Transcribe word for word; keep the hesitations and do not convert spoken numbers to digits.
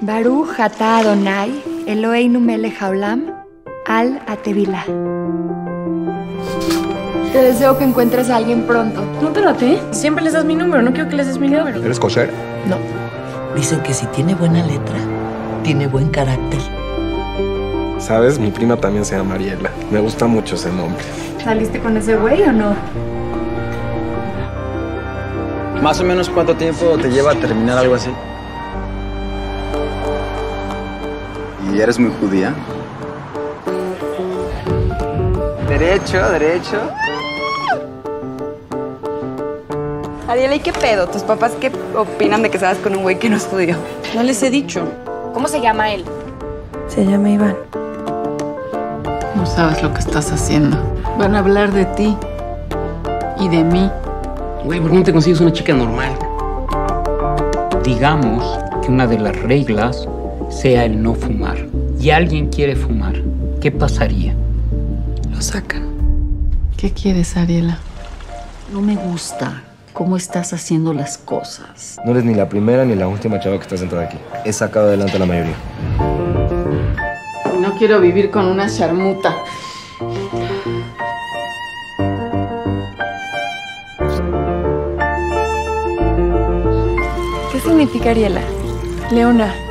Baruch atah Adonai, Eloheinu melech haolam, al atevila. Te deseo que encuentres a alguien pronto. ¿No te late? Siempre les das mi número, no quiero que les des mi número. ¿Eres kosher? No. Dicen que si tiene buena letra, tiene buen carácter. ¿Sabes? Mi prima también se llama Mariela. Me gusta mucho ese nombre. ¿Saliste con ese güey o no? ¿Más o menos cuánto tiempo te lleva a terminar algo así? ¿Y eres muy judía? Derecho, derecho. Ariela, ¿y qué pedo? ¿Tus papás qué opinan de que salgas con un güey que no es judío? No les he dicho. ¿Cómo se llama él? Se llama Iván. No sabes lo que estás haciendo. Van a hablar de ti y de mí. Güey, ¿por qué no te consigues una chica normal? Digamos que una de las reglas sea el no fumar. Y alguien quiere fumar. ¿Qué pasaría? Lo sacan. ¿Qué quieres, Ariela? No me gusta cómo estás haciendo las cosas. No eres ni la primera ni la última chava que está sentada aquí. He sacado adelante a la mayoría. No quiero vivir con una charmuta. ¿Qué significa Ariela? Leona.